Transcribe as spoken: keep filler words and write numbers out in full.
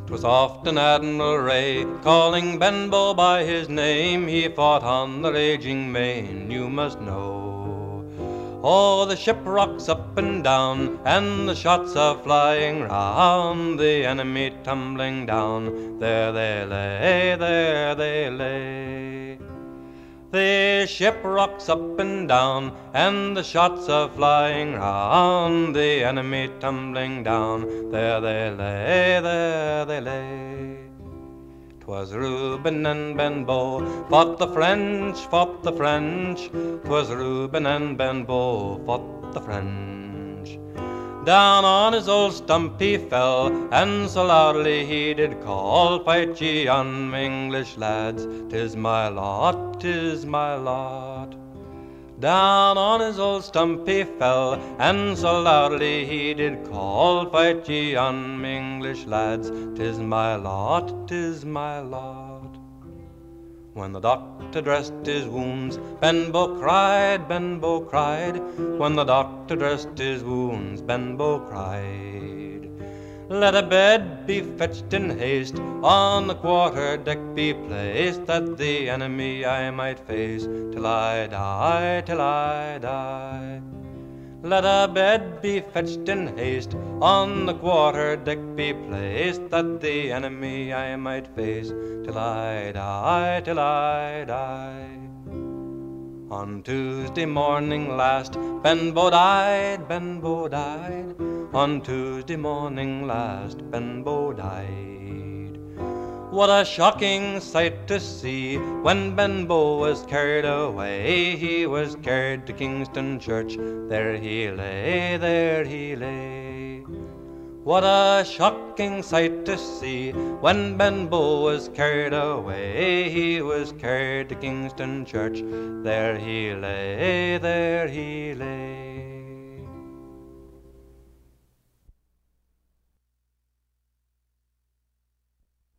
'Twas often Admiral Ray, calling Benbow by his name, he fought on the raging main, you must know. Oh, the ship rocks up and down, and the shots are flying round, the enemy tumbling down, there they lay, there they lay. The ship rocks up and down, and the shots are flying round, the enemy tumbling down, there they lay, there they lay. 'Twas Reuben and Benbow fought the French, fought the French, 'twas Reuben and Benbow fought the French. Down on his old stump he fell, and so loudly he did call, fight ye on, English lads, 'tis my lot, 'tis my lot. Down on his old stump he fell, and so loudly he did call, fight ye on, English lads, 'tis my lot, 'tis my lot. When the doctor dressed his wounds, Benbow cried, Benbow cried. When the doctor dressed his wounds, Benbow cried. Let a bed be fetched in haste, on the quarter deck be placed, that the enemy I might face, till I die, till I die. Let a bed be fetched in haste, on the quarter deck be placed, that the enemy I might face, till I die, till I die. On Tuesday morning last, Benbow died, Benbow died. On Tuesday morning last, Benbow died. What a shocking sight to see, when Benbow was carried away. He was carried to Kingston Church, there he lay, there he lay. What a shocking sight to see, when Benbow was carried away. He was carried to Kingston Church, there he lay, there he lay.